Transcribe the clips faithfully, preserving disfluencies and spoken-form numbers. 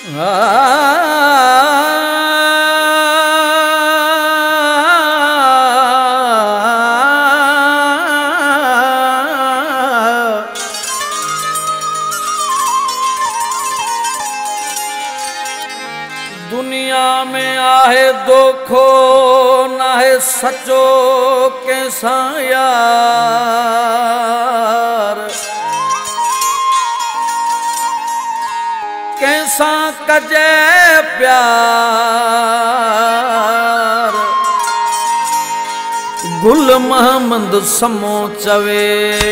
दुनिया में आहे दोखो ना है सचो कैसा यार, कैसा कजे प्यार। गुल मोहम्मद समो चवे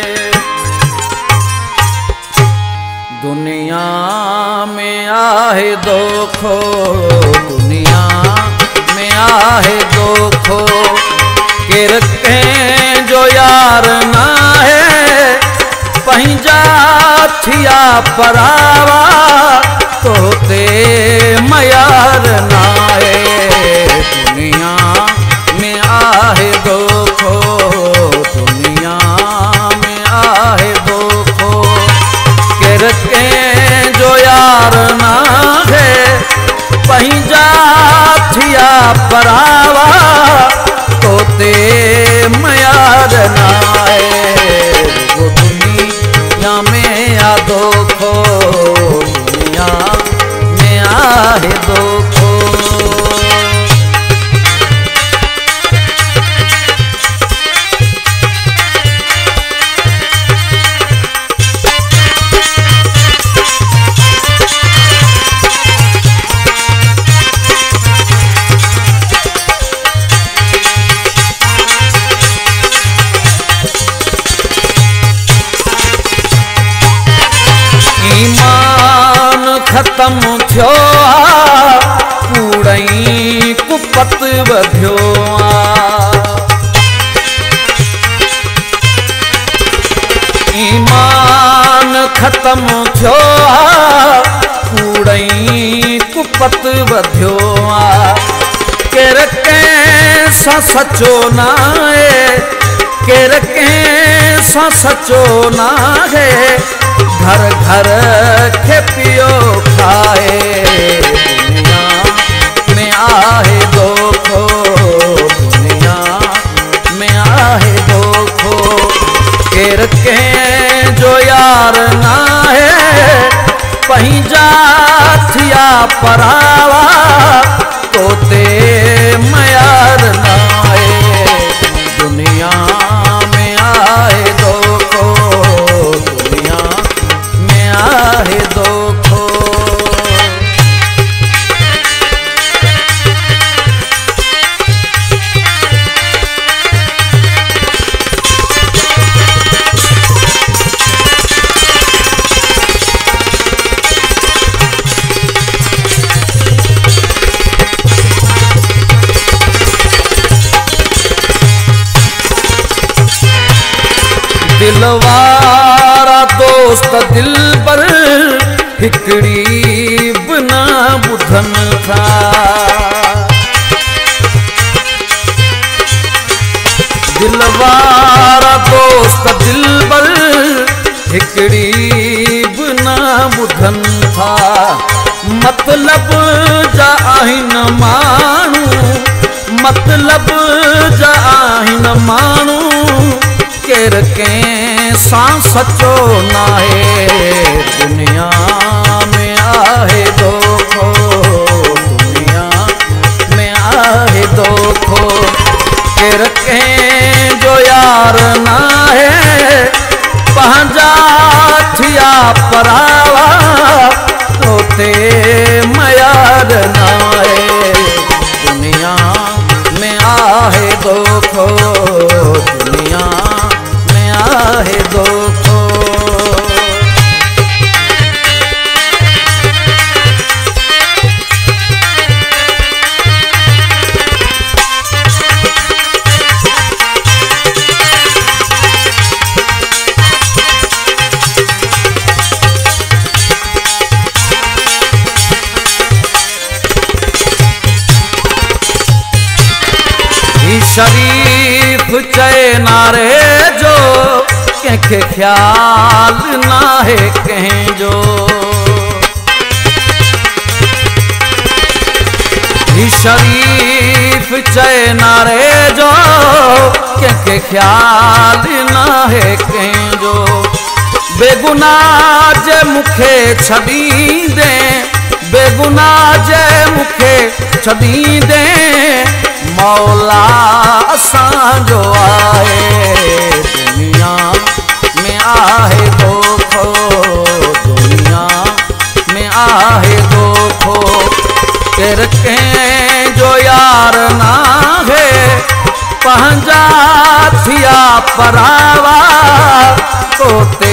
दुनिया में आहे दोखो, दुनिया में आहे दोखो। केर के जो यार ना है पंहिंजा थिया परावा, तो ते मयार ना है। दुनिया में आहे दोखो, दुनिया में आहे दोखो। केर के जो यार ना है पंहिंजा थिया परावा, तो ते मयार ना है। वो दुनिया में आ दोखो, दुनिया में आहे दोखो। खत्म थियो कूड़ई कुपत वधियो ईमान खत्म थियो कूड़ई कुपत वधियो। केर कंहिंसां सचो ना है, केर कंहिंसां सचो ना है। घर घर के पियो खाए, दुनिया में आहे दोखो, दुनिया में आहे दोखो। केर के जो यार ना है पंहिंजा थिया परावा, तो ते मयार ना है। दुनिया में आहे दोखो, दुनिया में आहे दोखो। दिलवारा दोस्त दिल पर हिकड़ी बिना बुधन था। दिलवारा दोस्त दिल पर हिकड़ी बिना बुधन था। मतलब जा आहिन मानू, मतलब जा आहिन मानू। केर कंहिंसां सचो ना है, दुनिया में आहे दोखो, दुनिया में आहे दोखो। केर कंहिंजो यार ना है पंहिंजा थिया परावा, तो ते मयार ना है। दुनिया में आहे दोखो, दुनिया में आहे दोखो। शरीफ चए नारे जो कंहिंखे ख्याल ना है कंहिंजो। शरीफ चए नारे जो कंहिंखे ख्याल न है कंहिंजो। बेगुनाह जे मूंखे छॾींदे, बेगुनाह जे मूंखे छॾींदे, मौला असांजो आहे। दुनिया में आहे दोखो, दुनिया में आहे दोखो, केर कंहिंजो यार नाहे, पंहिंजा थिया परावा, तोते